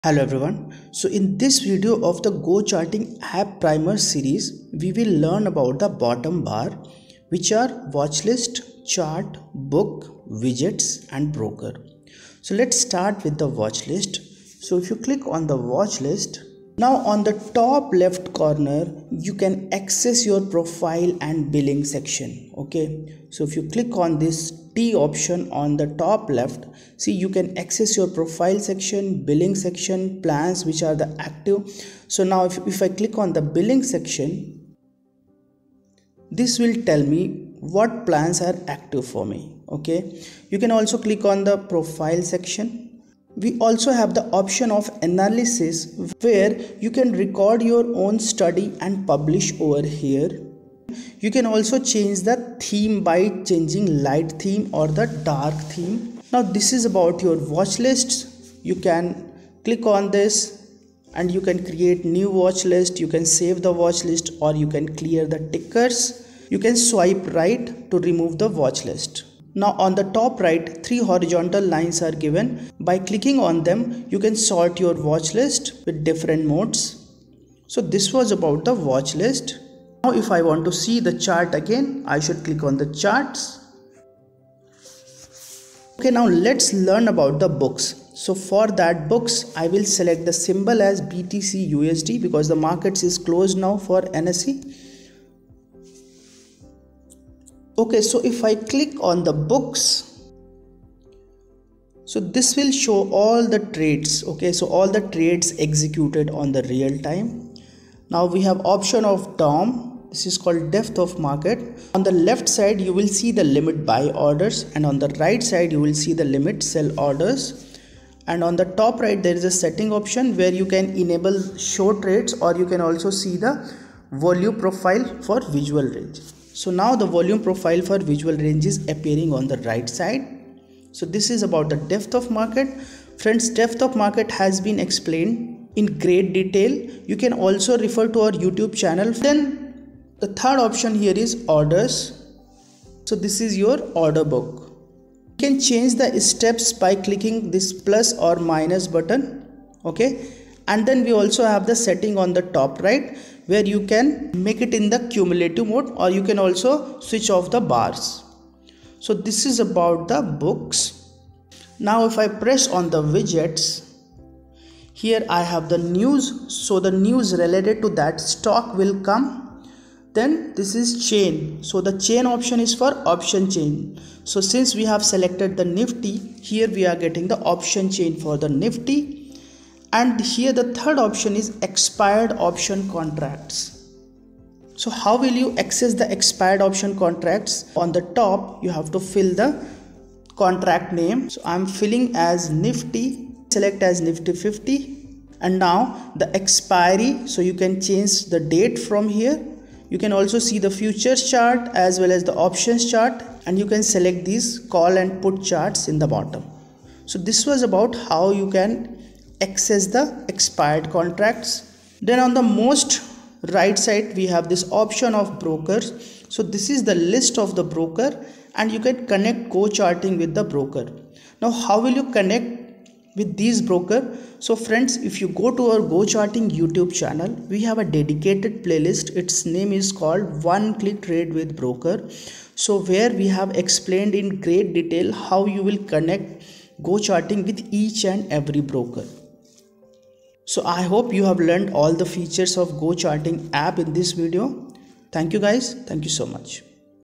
Hello everyone. So in this video of the Go Charting app primer series, we will learn about the bottom bar, which are watchlist, chart, book, widgets and broker. So let's start with the watchlist. So if you click on the watchlist, now on the top left corner, you can access your profile and billing section. Okay. So if you click on this T option on the top left, see you can access your profile section, billing section, plans which are the active. So now if I click on the billing section, this will tell me what plans are active for me. Okay. You can also click on the profile section. We also have the option of analysis where you can record your own study and publish over here. You can also change the theme by changing light theme or the dark theme. Now this is about your watch lists. You can click on this and you can create new watch list. You can save the watch list or you can clear the tickers. You can swipe right to remove the watch list. Now on the top right, 3 horizontal lines are given. By clicking on them, you can sort your watch list with different modes. So this was about the watch list. Now if I want to see the chart again, I should click on the charts. Okay, now let's learn about the books. So for that books, I will select the symbol as BTC USD because the markets is closed now for NSE. Okay, so if I click on the books, so this will show all the trades. Okay, so all the trades executed on the real time. Now we have option of DOM. This is called depth of market. On the left side, you will see the limit buy orders, and on the right side, you will see the limit sell orders. And on the top right, there is a setting option where you can enable show trades, or you can also see the volume profile for visual range. So now the volume profile for visual range is appearing on the right side. So this is about the depth of market. Friends, depth of market has been explained in great detail. You can also refer to our YouTube channel. Then the third option here is orders. So this is your order book. You can change the steps by clicking this plus or minus button. Okay. And then we also have the setting on the top right where you can make it in the cumulative mode, or you can also switch off the bars. So this is about the books. Now if I press on the widgets, here I have the news. So the news related to that stock will come. Then this is chain. So the chain option is for option chain. So since we have selected the Nifty, here we are getting the option chain for the Nifty. And here the third option is expired option contracts. So how will you access the expired option contracts? On the top, you have to fill the contract name. So I'm filling as Nifty, select as Nifty 50. And now the expiry, so you can change the date from here. You can also see the futures chart as well as the options chart, and you can select these call and put charts in the bottom. So this was about how you can access the expired contracts. Then on the most right side, we have this option of brokers. So this is the list of the broker, and you can connect Go Charting with the broker. Now how will you connect with these broker? So friends, if you go to our Go Charting YouTube channel, we have a dedicated playlist. Its name is called One Click Trade with Broker. So where we have explained in great detail how you will connect Go Charting with each and every broker. So I hope you have learned all the features of Go Charting app in this video. Thank you guys. Thank you so much.